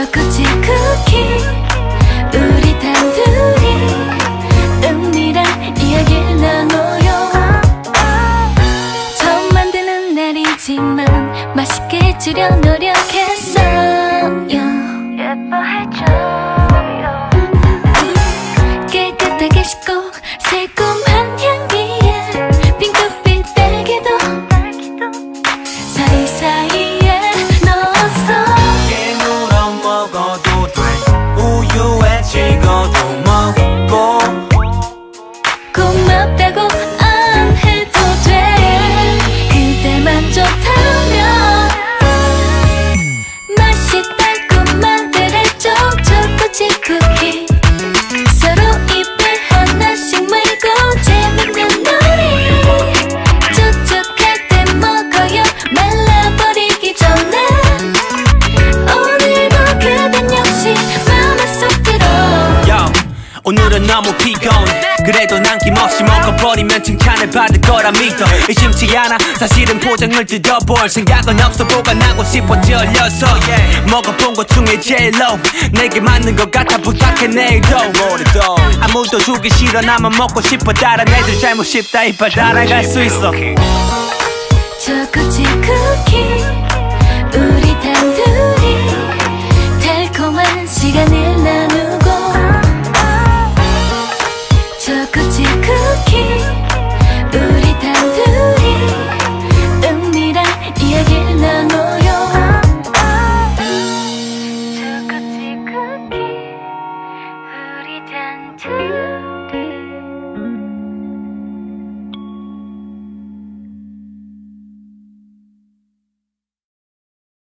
초코칩 쿠키 우리 단둘이 은밀한 이야기를 나눠요. 처음 만드는 날이지만 맛있게 줄여 노력했어요. 예뻐해줘요. 깨끗하게 씻고 새콤한 향기에 핑크빛 딸기도 사이사이에 넣었어. 깨물어 먹어도 돼. 우유에 찍어도 먹고 고맙다고 안 해도 돼. 그대만 좋다면 맛있다고 말을 해줘. 초코칩 쿠키 서로 입에 하나씩 물고 재밌는 놀이 촉촉할 때 먹어요. 말라버리기 전에. 오늘도 그댄 역시 맘에 쏙 들어. 오늘은 너무 피곤해. 그래도 남김없이 먹어버리면 칭찬을 받을 거라 믿어. 의심치 않아. 사실은 포장을 뜯어볼 생각은 없어. 보관하고 싶어 찔려서 먹어본 것 중에 제일 low. 내게 맞는 것 같아. 부탁해 내일도. 아무도 주기 싫어. 나만 먹고 싶어. 다른 애들 잘못 싶다 이빨 따라갈 수 있어. 초코칩 쿠키 우리 단둘이 달콤한 시간을 나누고. 초코칩 쿠키 우리 단둘이 은밀한 이야기를 나눠요. 초코칩 쿠키 우리 단둘이